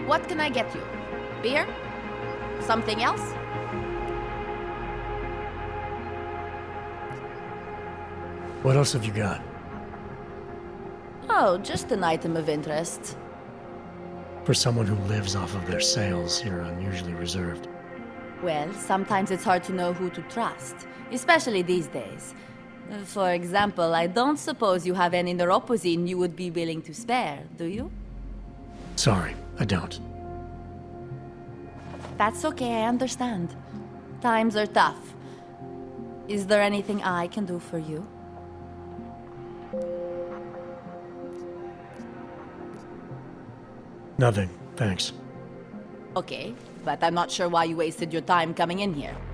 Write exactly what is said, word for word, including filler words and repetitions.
What can I get you? Beer? Something else? What else have you got? Oh, just an item of interest. For someone who lives off of their sales, you're unusually reserved. Well, sometimes it's hard to know who to trust, especially these days. For example, I don't suppose you have any Neuropozyne you would be willing to spare, do you? Sorry, I don't. That's okay, I understand. Times are tough. Is there anything I can do for you? Nothing, thanks. Okay, but I'm not sure why you wasted your time coming in here.